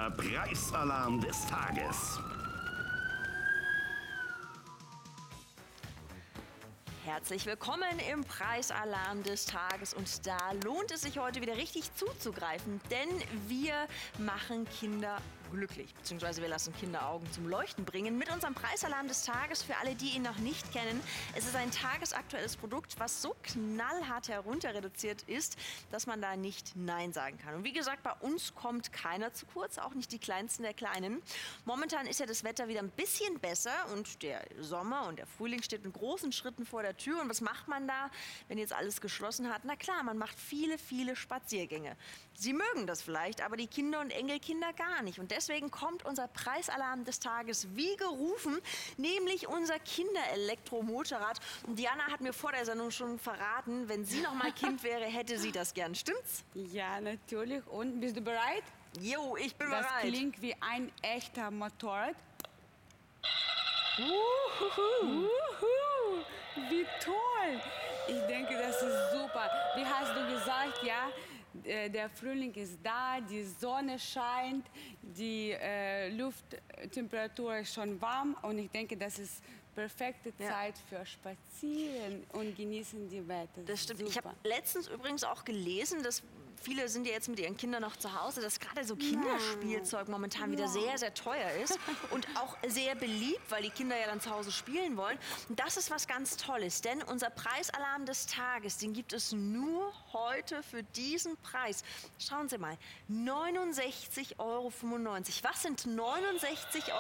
Der Preisalarm des Tages. Herzlich willkommen im Preisalarm des Tages und da lohnt es sich heute wieder richtig zuzugreifen, denn wir machen Kinder glücklich, beziehungsweise wir lassen Kinderaugen zum Leuchten bringen mit unserem Preisalarm des Tages für alle, die ihn noch nicht kennen. Es ist ein tagesaktuelles Produkt, was so knallhart herunterreduziert ist, dass man da nicht Nein sagen kann. Und wie gesagt, bei uns kommt keiner zu kurz, auch nicht die Kleinsten der Kleinen. Momentan ist ja das Wetter wieder ein bisschen besser und der Sommer und der Frühling steht mit großen Schritten vor der Tür. Und was macht man da, wenn jetzt alles geschlossen hat? Na klar, man macht viele, viele Spaziergänge. Sie mögen das vielleicht, aber die Kinder und Enkelkinder gar nicht. Und deswegen kommt unser Preisalarm des Tages wie gerufen, nämlich unser Kinderelektromotorrad. Und Diana hat mir vor der Sendung schon verraten, wenn sie noch mal Kind wäre, hätte sie das gern. Stimmt's? Ja, natürlich. Und bist du bereit? Jo, ich bin Das bereit. klingt wie ein echter Motorrad. Wie toll! Ich denke, das ist super. Wie hast du gesagt, ja, der Frühling ist da, die Sonne scheint, die Lufttemperatur ist schon warm und ich denke, das ist perfekte Zeit für Spazieren und genießen die Wetter. Das stimmt. Super. Ich habe letztens übrigens auch gelesen, dass viele sind ja jetzt mit ihren Kindern noch zu Hause, dass gerade so Kinderspielzeug momentan wieder sehr, sehr teuer ist und auch sehr beliebt, weil die Kinder ja dann zu Hause spielen wollen. Und das ist was ganz Tolles, denn unser Preisalarm des Tages, den gibt es nur heute für diesen Preis. Schauen Sie mal, 69,95 €. Was sind 69,95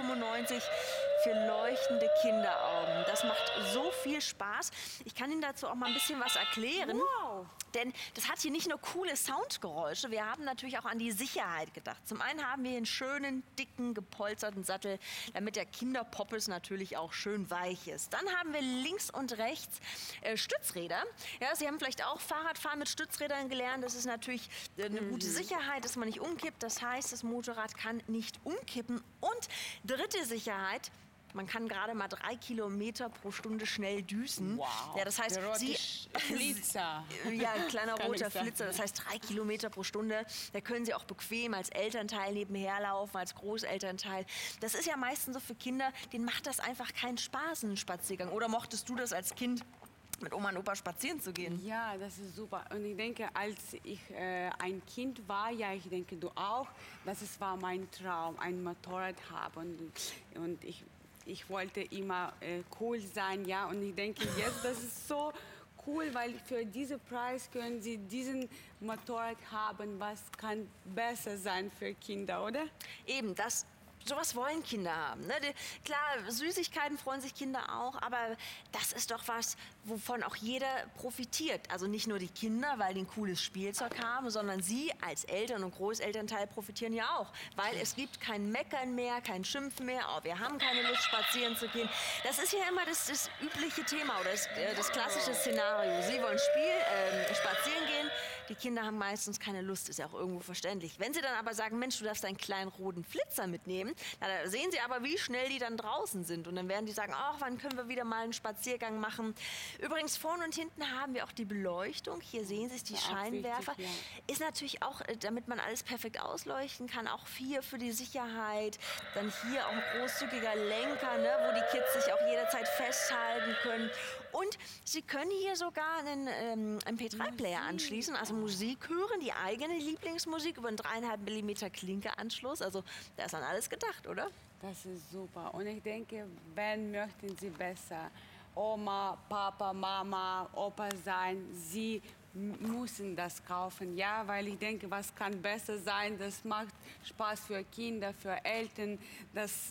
€ für leuchtende Kinderaugen? Das macht so viel Spaß. Ich kann Ihnen dazu auch mal ein bisschen was erklären. Wow. Denn das hat hier nicht nur coole Soundgeräusche, wir haben natürlich auch an die Sicherheit gedacht. Zum einen haben wir einen schönen, dicken, gepolsterten Sattel, damit der Kinderpoppes natürlich auch schön weich ist. Dann haben wir links und rechts Stützräder. Ja, Sie haben vielleicht auch Fahrradfahren mit Stützrädern gelernt. Das ist natürlich eine gute Sicherheit, dass man nicht umkippt. Das heißt, das Motorrad kann nicht umkippen. Und dritte Sicherheit: man kann gerade mal 3 Kilometer pro Stunde schnell düsen. Wow. Ja, das heißt, Der rote Sie Flitzer. Ja, ein kleiner Kann roter ich sagen. Flitzer. Das heißt 3 Kilometer pro Stunde. Da können Sie auch bequem als Elternteil nebenher laufen, als Großelternteil. Das ist ja meistens so für Kinder, denen macht das einfach keinen Spaß, einen Spaziergang. Oder mochtest du das als Kind, mit Oma und Opa spazieren zu gehen? Ja, das ist super. Und ich denke, als ich ein Kind war, ja, ich denke, du auch, war mein Traum, ein Motorrad haben. Und ich wollte immer cool sein, ja. Und ich denke jetzt, das ist so cool, weil für diesen Preis können Sie diesen Motorrad haben. Was kann besser sein für Kinder, oder? Eben, sowas wollen Kinder haben. Ne? Klar, Süßigkeiten freuen sich Kinder auch, aber das ist doch was, wovon auch jeder profitiert. Also nicht nur die Kinder, weil die ein cooles Spielzeug haben, sondern Sie als Eltern und Großelternteil profitieren ja auch. Weil es gibt kein Meckern mehr, kein Schimpfen mehr, oh, wir haben keine Lust, spazieren zu gehen. Das ist ja immer das übliche Thema oder das klassische Szenario. Sie wollen spazieren gehen, die Kinder haben meistens keine Lust, ist ja auch irgendwo verständlich. Wenn Sie dann aber sagen, Mensch, du darfst einen kleinen roten Flitzer mitnehmen, na, da sehen Sie aber, wie schnell die dann draußen sind. Und dann werden die sagen, ach, wann können wir wieder mal einen Spaziergang machen? Übrigens, vorne und hinten haben wir auch die Beleuchtung. Hier sehen Sie es, die Ja, auch Scheinwerfer. wichtig, ja. Ist natürlich auch, damit man alles perfekt ausleuchten kann, auch hier für die Sicherheit. Dann hier auch ein großzügiger Lenker, ne, wo die Kids sich auch jederzeit festhalten können. Und Sie können hier sogar einen MP3-Player anschließen, also Musik hören, die eigene Lieblingsmusik über einen 3,5 mm Klinkeanschluss. Also da ist an alles gedacht, oder? Das ist super. Und ich denke, wenn möchten Sie besser Oma, Papa, Mama, Opa sein, Sie müssen das kaufen, ja, weil ich denke, was kann besser sein? Das macht Spaß für Kinder, für Eltern, das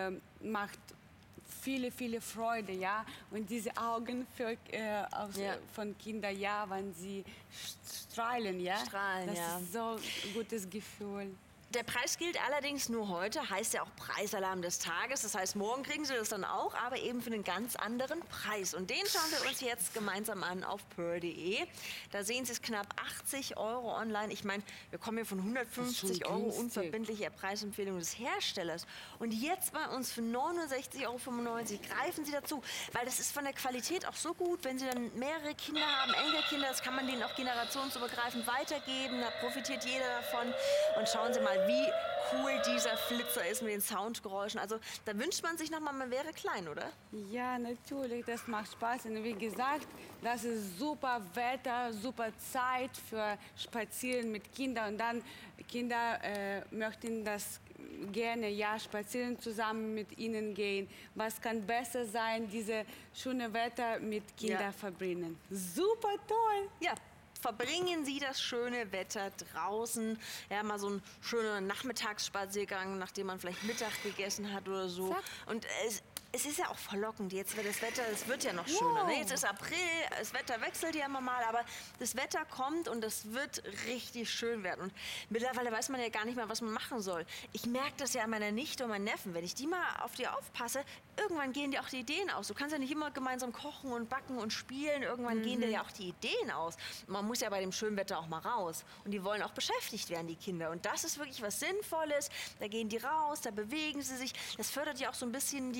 macht viele Freude, ja. Und diese Augen von Kindern, ja, wenn sie strahlen, ja. Strahlen, das ja. ist so ein gutes Gefühl. Der Preis gilt allerdings nur heute, heißt ja auch Preisalarm des Tages. Das heißt, morgen kriegen Sie das dann auch, aber eben für einen ganz anderen Preis. Und den schauen wir uns jetzt gemeinsam an auf pearl.de. Da sehen Sie es knapp 80 € online. Ich meine, wir kommen hier von 150 € günstig. unverbindlicher Preisempfehlung des Herstellers. Und jetzt bei uns für 69,95 € greifen Sie dazu, weil das ist von der Qualität auch so gut. Wenn Sie dann mehrere Kinder haben, Enkelkinder, das kann man denen auch generationsübergreifend weitergeben. Da profitiert jeder davon. Und schauen Sie mal, mal, wie cool dieser Flitzer ist mit den Soundgeräuschen. Also da wünscht man sich nochmal, man wäre klein, oder? Ja, natürlich, das macht Spaß. Und wie gesagt, das ist super Wetter, super Zeit für Spazieren mit Kindern. Und dann Kinder möchten das gerne, ja, spazieren zusammen mit ihnen gehen. Was kann besser sein, diese schöne Wetter mit Kindern verbringen? Super toll! Ja. Verbringen Sie das schöne Wetter draußen. Ja, mal so einen schönen Nachmittagsspaziergang, nachdem man vielleicht Mittag gegessen hat oder so. Zack. Und es ist ja auch verlockend. Jetzt wird das Wetter, es wird ja noch schöner. Ne? Jetzt ist April, das Wetter wechselt ja immer mal, aber das Wetter kommt und es wird richtig schön werden. Und mittlerweile weiß man ja gar nicht mehr, was man machen soll. Ich merke das ja an meiner Nichte und meinen Neffen. Wenn ich die mal auf die aufpasse, irgendwann gehen dir auch die Ideen aus. Du kannst ja nicht immer gemeinsam kochen und backen und spielen. Irgendwann gehen dir ja auch die Ideen aus. Man muss ja bei dem schönen Wetter auch mal raus. Und die wollen auch beschäftigt werden, die Kinder. Und das ist wirklich was Sinnvolles. Da gehen die raus, da bewegen sie sich. Das fördert ja auch so ein bisschen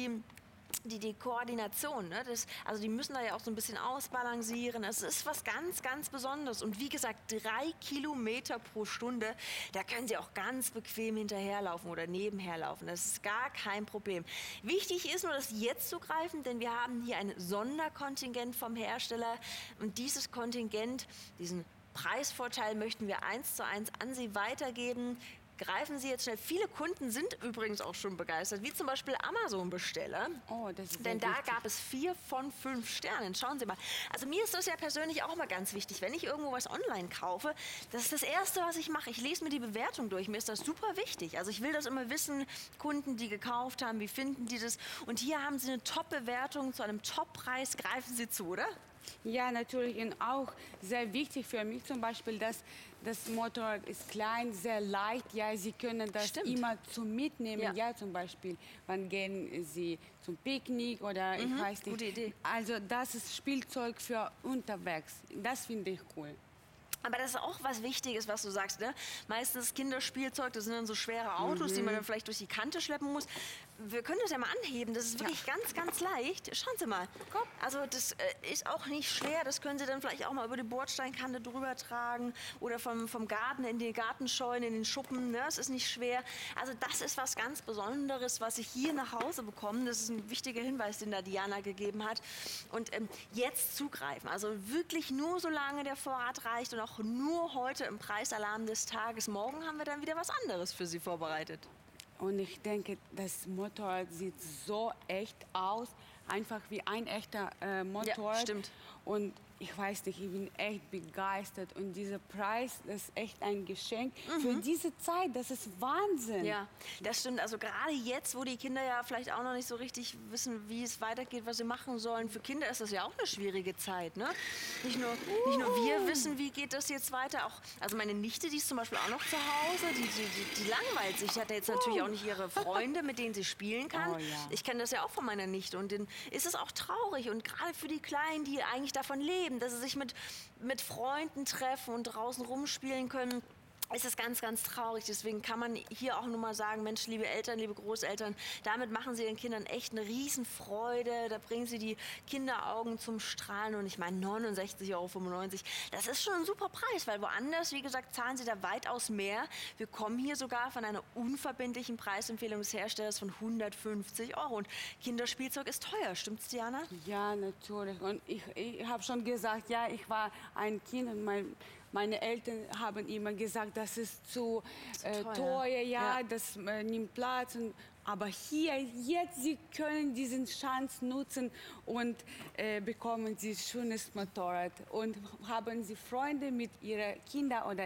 die Koordination, ne? Also die müssen da ja auch so ein bisschen ausbalancieren. Es ist was ganz, ganz Besonderes. Und wie gesagt, 3 Kilometer pro Stunde, da können sie auch ganz bequem hinterherlaufen oder nebenherlaufen. Das ist gar kein Problem. Wichtig ist nur, das jetzt zu greifen, denn wir haben hier ein Sonderkontingent vom Hersteller. Und dieses Kontingent, diesen Preisvorteil möchten wir 1:1 an Sie weitergeben. Greifen Sie jetzt schnell. Viele Kunden sind übrigens auch schon begeistert, wie zum Beispiel Amazon-Besteller. Oh, das ist Denn sehr da wichtig. gab es 4 von 5 Sternen. Schauen Sie mal. Also mir ist das ja persönlich auch mal ganz wichtig. Wenn ich irgendwo was online kaufe, das ist das Erste, was ich mache. Ich lese mir die Bewertung durch. Mir ist das super wichtig. Also ich will das immer wissen, Kunden, die gekauft haben, wie finden die das? Und hier haben Sie eine Top-Bewertung zu einem Top-Preis. Greifen Sie zu, oder? Ja, natürlich. Und auch sehr wichtig für mich zum Beispiel, dass das Motorrad ist klein, sehr leicht. Ja, Sie können das Stimmt. immer zum Mitnehmen. Ja. Ja, zum Beispiel, wann gehen Sie zum Picknick oder ich weiß nicht. gute Idee. Also das ist Spielzeug für unterwegs. Das finde ich cool. Aber das ist auch was Wichtiges, was du sagst. Ne? Meistens Kinderspielzeug, das sind dann so schwere Autos, die man dann vielleicht durch die Kante schleppen muss. Wir können das ja mal anheben. Das ist wirklich ganz, ganz leicht. Schauen Sie mal. Also das ist auch nicht schwer. Das können Sie dann vielleicht auch mal über die Bordsteinkante drüber tragen oder vom Garten in die Gartenscheune, in den Schuppen. Ne? Das ist nicht schwer. Also das ist was ganz Besonderes, was ich hier nach Hause bekomme. Das ist ein wichtiger Hinweis, den da Diana gegeben hat. Und jetzt zugreifen. Also wirklich nur solange der Vorrat reicht und auch nur heute im Preisalarm des Tages. Morgen haben wir dann wieder was anderes für Sie vorbereitet. Und ich denke, das Motorrad sieht so echt aus, einfach wie ein echter Motorrad. Ja, stimmt. Und ich weiß nicht, ich bin echt begeistert. Und dieser Preis, das ist echt ein Geschenk für diese Zeit. Das ist Wahnsinn. Ja, das stimmt. Also gerade jetzt, wo die Kinder ja vielleicht auch noch nicht so richtig wissen, wie es weitergeht, was sie machen sollen. Für Kinder ist das ja auch eine schwierige Zeit, ne? Nicht nur wir wissen, wie geht das jetzt weiter. Auch, also meine Nichte, die ist zum Beispiel auch noch zu Hause. Die langweilt sich. Die hat ja jetzt natürlich auch nicht ihre Freunde, mit denen sie spielen kann. Oh, ja. Ich kenne das ja auch von meiner Nichte. Und dann ist es auch traurig. Und gerade für die Kleinen, die eigentlich davon leben, dass sie sich mit Freunden treffen und draußen rumspielen können, ist es ganz, ganz traurig. Deswegen kann man hier auch nur mal sagen, Mensch, liebe Eltern, liebe Großeltern, damit machen Sie Ihren Kindern echt eine Riesenfreude. Da bringen Sie die Kinderaugen zum Strahlen. Und ich meine, 69,95 €, das ist schon ein super Preis, weil woanders, wie gesagt, zahlen Sie da weitaus mehr. Wir kommen hier sogar von einer unverbindlichen Preisempfehlung des Herstellers von 150 €. Und Kinderspielzeug ist teuer, stimmt's, Diana? Ja, natürlich. Und ich habe schon gesagt, ja, ich war ein Kind und meine Eltern haben immer gesagt, das ist zu teuer, ja, Ja. das nimmt Platz. Aber hier, jetzt, Sie können diesen Chance nutzen und bekommen Sie schönes Motorrad und haben Sie Freunde mit Ihren Kindern oder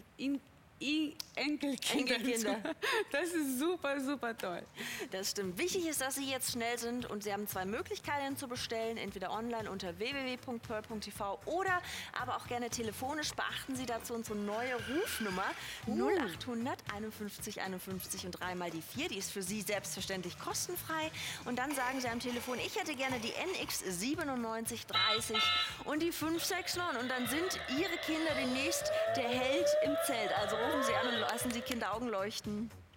Enkelkinder. Enkelkinder. Das ist super, super toll. Das stimmt. Wichtig ist, dass Sie jetzt schnell sind und Sie haben 2 Möglichkeiten zu bestellen. Entweder online unter www.pearl.tv oder aber auch gerne telefonisch. Beachten Sie dazu unsere neue Rufnummer 0800 51 51 und 3 mal die 4. Die ist für Sie selbstverständlich kostenfrei. Und dann sagen Sie am Telefon, ich hätte gerne die NX 9730 und die 569. Und dann sind Ihre Kinder demnächst der Held im Zelt. Also rufen Sie an und lassen Sie Kinderaugen leuchten.